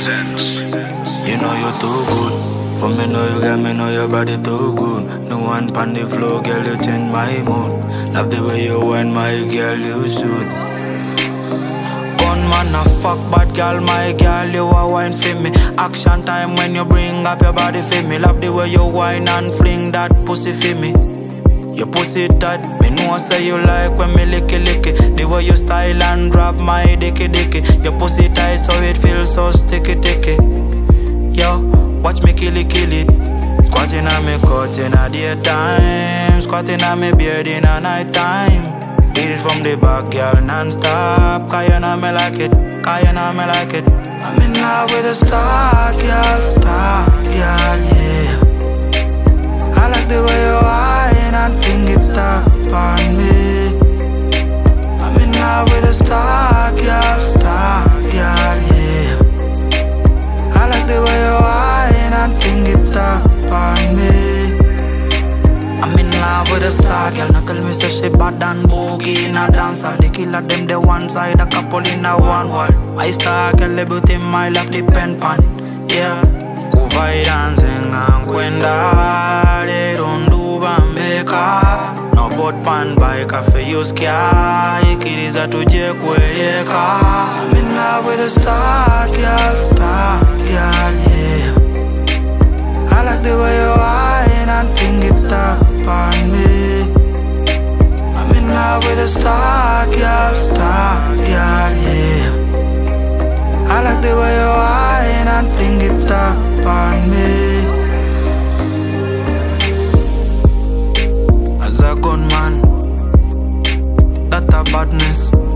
presents. You know you're too good. For me know you got me, know your body too good. No one pan the floor, girl, you change my mood. Love the way you whine, my girl, you should. Gunman a fuck bad girl, my girl, you a wine for me. Action time when you bring up your body for me. Love the way you whine and fling that pussy for me. Your pussy tight, me know say you like when me licky licky. The way you style and drop my dicky dicky. Your pussy tight so it feels so sticky ticky. Yo, watch me kill it. Squatting on me coat in a daytime, squatting on me beard in a night time. Hit it from the back, girl, non-stop. Cause you know me like it, cause you know me like it. I'm in love with a star, girl, yeah. I like the way you whine and finger it up on me. I'm in love with a star, girl, yeah. I like the way you whine and finger it up on me. I'm in love with a star, girl. Now tell me say she bad and boogie in a dance hall. The killer them the one side, a couple in a one wall. My star, girl, everything my life depend on. Yeah, Kuvai dancing and Gwenda. They don't do bambeka. No boat pan bike, I feel you sky. Kiddies are to jack way car. I'm in love with a star, girl, yeah. I like the way you whine and finger it up on me. I'm in love with a star, girl, yeah. I like the way you whine and finger it up on me. As a gunman, that's a badness.